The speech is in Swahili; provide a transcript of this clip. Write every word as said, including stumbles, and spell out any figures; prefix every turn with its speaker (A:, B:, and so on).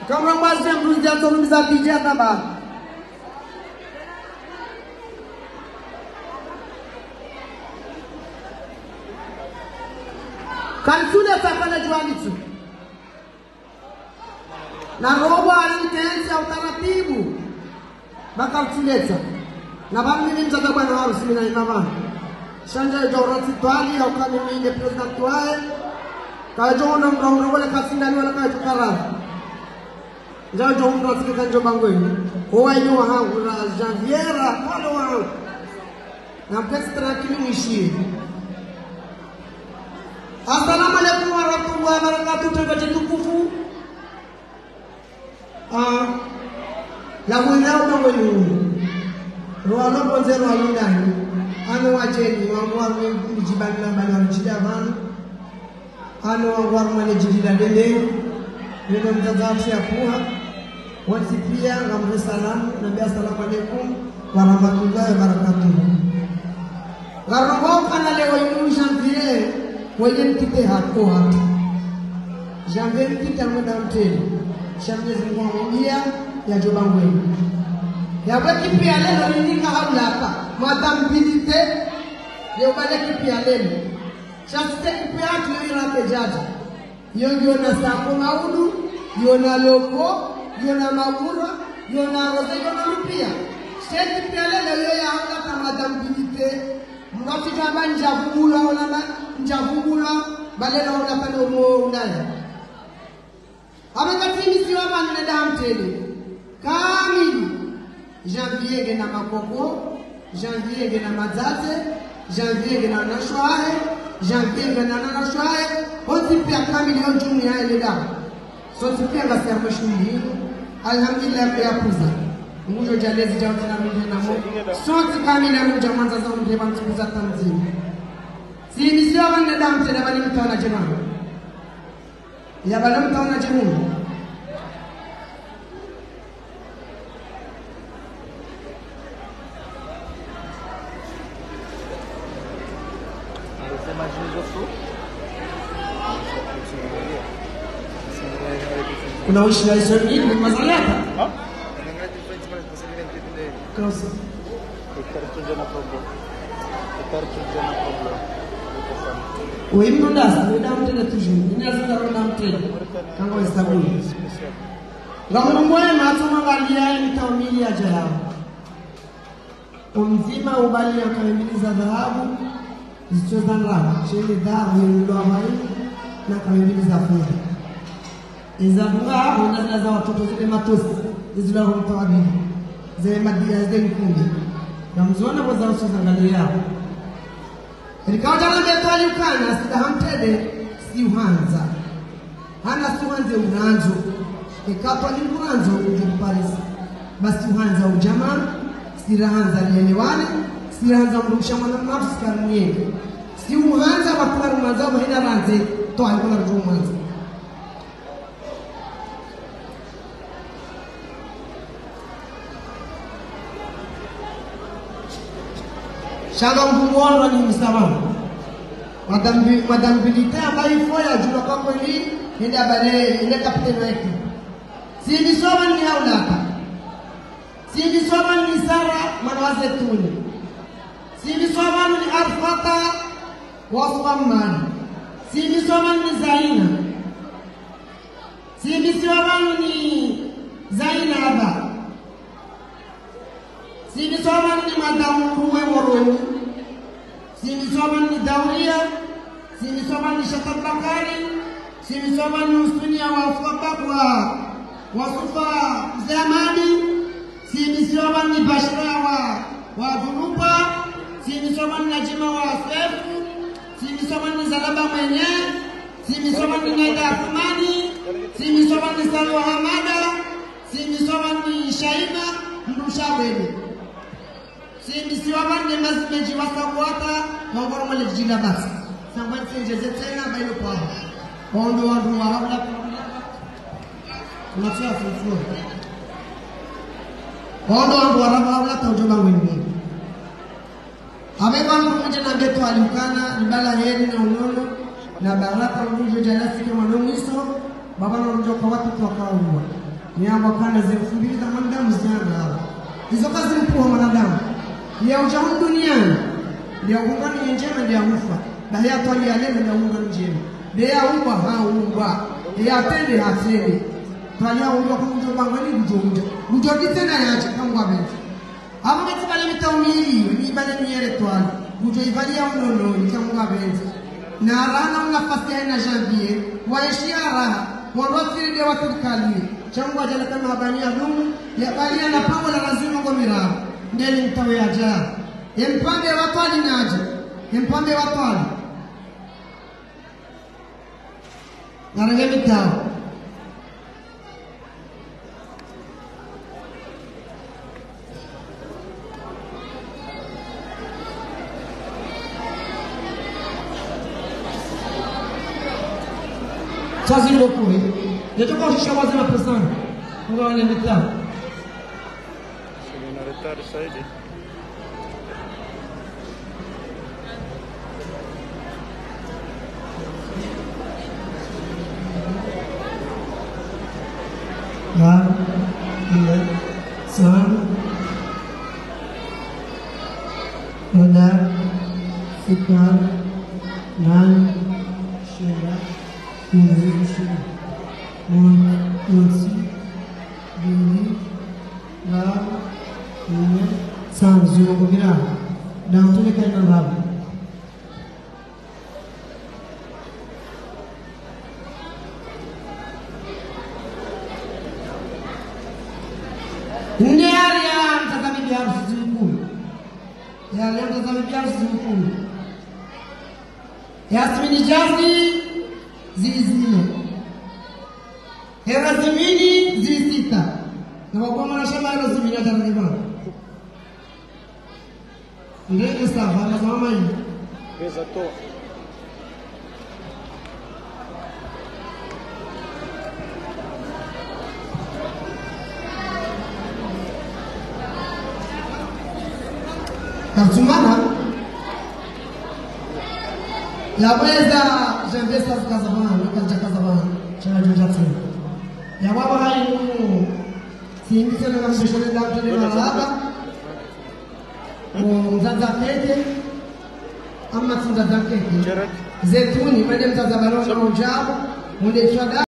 A: Kama basi ya mruzi ya tonu misa tijia taba. Kansule sakana juani tu. Na robo alinitensi ya utaratibu. Baka utuleta. Na bami mimi mtaka bwana wao simina imama. Shanja ya urati twali au kama mimi president tuae. Kajona mrongo wala kasindani wala kajukara. Njao jo mrongo sike kanjo bangweni. Kwa hiyo wangu na Janviera pale wangu. Na pestra kimishie. Assalamu alaikum warahmatullahi wabarakatuh. Tukaje tukufu. Ah, ya mwenao bangweni. Roano ponzero alindani. Ano wacheni wangwa mjibani na bana mjidavana. Ano wangwa mwane jidida dende. Neno mtazamshi ya kuha. Wansi pia ngamre salamu. Nabi assalamu alaikum warahmatullahi wabarakatuh. Garrobo kana leo inu Janvier. Wajen kite hako hatu. Janvier kita mwenda mteni. Janvier zingwamia ya jobangweni. Ya baki pia lelo nindika haulaka. Madam bilite. Ya ubale pia lelo. Chasite kipia hatu yoyirake jaji. Yongi yona sako maudu. Yona loko. Yona makura. Yona roze yona lupia. Sheti pia lelo yoya haulaka madam bilite. Mwati kama njavugula onana. Njavugula. Balelo onapane umo unaya. Abekati misiwa manu nedamtele. Kamili. Janvier gena makoko, Janvier gena mazate, Janvier gena nashwae, Janvier gena nashwae. Onti pia kamili yo juni ya eleda. Sonti pia basi ya mshuli. Alhamdulillah ya kuza. Mungu jalezi jauti na mungu na mungu. Sonti kamili ya mungu jamanza za mungu bantu kuza tanzini. Si misiwa manu nedamtele bali mtaona jemanu. Ya bali mtaona jemunu. Unaishi na hizo nini ni mazalaka? Ah? Kosa. Itartujana problem. Itartujana problem. Wewe mndas, wewe mtenda toujours. Inaanza na mtenda. Kama istabuni. Ngamu mwema tumangalia nitaumili aje hao. Umzima ubali akamiliza dhahabu zichoza ngara. Shele dhahabu ndio amai na kamiliza fedha. Izabunga unaza za watoto zile matosi zile romtawabi zile madia zile mkunde na mzona kwa zao sozangalia ilikaja na betali ukana sida hamtede si uhanza hana si uhanze unanzo ikatwa ni uhanzo ujum Paris basi uhanza ujamaa si rahanza lielewane si rahanza mrumsha mwana mnafsi karniye si uhanza wakula rumazao hina ranze toa kuna rumanza. Shaga mbumono ni msamaha. Madam madam bilita ambayo foya jua kwa kweli ndio bale ile kapiteni wetu. Si nisoma ni haulaka. Si nisoma ni Sara manawaze tuni. Si nisoma ni Arfata wasfamani. Si nisoma ni Zaina. Si nisoma ni Zainaba. Si nisoma ni Madam Ruwe Moroni. Si nisoma ni Dauria. Si nisoma ni Shatabakari. Si nisoma ni Usunia wa Fuabakwa Wasufa Zamani. Si nisoma ni Bashra wa wa Dhunupa. Si nisoma ni Najima wa Sefu. Si nisoma ni Zalaba mwenye. Si nisoma ni Naida Athmani. Si nisoma ni Salwa Hamada. Si nisoma ni Shaina Mdushabele. Si misiwama ni mazimeji wakabuata Mwangoro mwale jina basi Sangwani senjeze tena bailo kwa Waundu wandu wahabla Unatia fufuwa Waundu wandu wahabla Taujoba mwini Abeba mkuja na beto alimkana Nibala heri na unono Na baraka mkuja jalasi kama nungiso Baba na mkuja kwa watu kwa kawa ni amba kana zilifundiri za mwanadamu zinaga hizo kazi mkuu wa mwanadamu ya ujamu duniani ndio ungani njema ndio ufa na ya twali ya leo ndio ungani njema ndio umba ha umba ndio atende hatende twali ya umba kumjo bangani bujonja bujonja tena yaje kangwa beti abo beti bale mitaumiri ni bale miere twali bujo ivalia unono ni kangwa beti na rana unafasi ya janvier waishia raha wawafiri de watukali changwa jana kama habari ya dumu ya bali na pango la lazima ngomira ndeni mtawe ya jana empambe watwali naje empambe watwali narange mitao Sozinho no correr. Eu tô com a chamada na pressão. Agora ele tá.
B: Se não retar sai de.
A: Lá, ia, são, andar, ficar, não, chorar. Kuhusu mwansi bini la kunya sanzu kugira dan tu lekai na rabu ndiye ya mtazami biar siku ya leo mtazami biar siku Yasmini Jazi zilizino hera zimini zilisita na wakoma na shamba hilo zimini hata nilima ndege safa na mama hii
B: pesa to
A: Katsumana yaweza jambesa kazabana nikaja kazabana chana jojatsini ya baba hai mu singi sana na mshoni daktari na baba mzaza kete ama mzaza kete zetuni baada mzaza balo na ujao munde chada